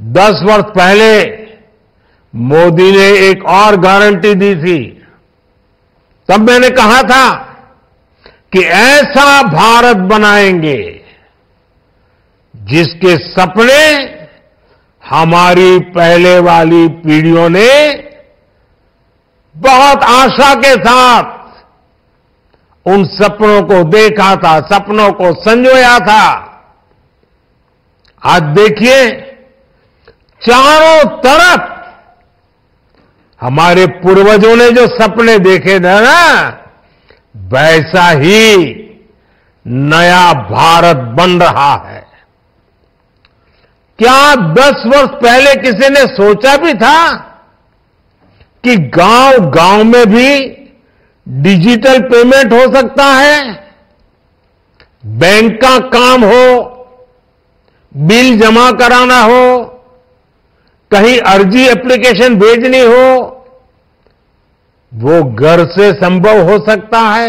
10 वर्ष पहले मोदी ने एक और गारंटी दी थी। तब मैंने कहा था कि ऐसा भारत बनाएंगे जिसके सपने हमारी पहले वाली पीढ़ियों ने बहुत आशा के साथ उन सपनों को देखा था, सपनों को संजोया था। आज देखिए, चारों तरफ हमारे पूर्वजों ने जो सपने देखे थे ना, वैसा ही नया भारत बन रहा है। क्या 10 वर्ष पहले किसी ने सोचा भी था कि गांव-गांव में भी डिजिटल पेमेंट हो सकता है? बैंक का काम हो, बिल जमा कराना हो, कहीं अर्जी एप्लीकेशन भेजनी हो, वो घर से संभव हो सकता है।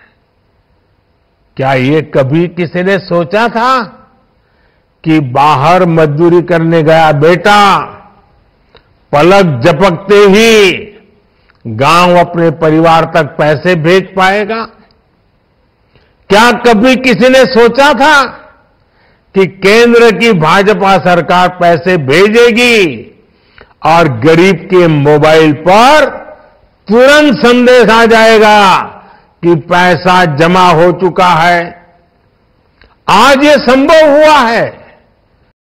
क्या ये कभी किसी ने सोचा था कि बाहर मजदूरी करने गया बेटा पलक झपकते ही गांव अपने परिवार तक पैसे भेज पाएगा? क्या कभी किसी ने सोचा था कि केंद्र की भाजपा सरकार पैसे भेजेगी और गरीब के मोबाइल पर तुरंत संदेश आ जाएगा कि पैसा जमा हो चुका है? आज ये संभव हुआ है।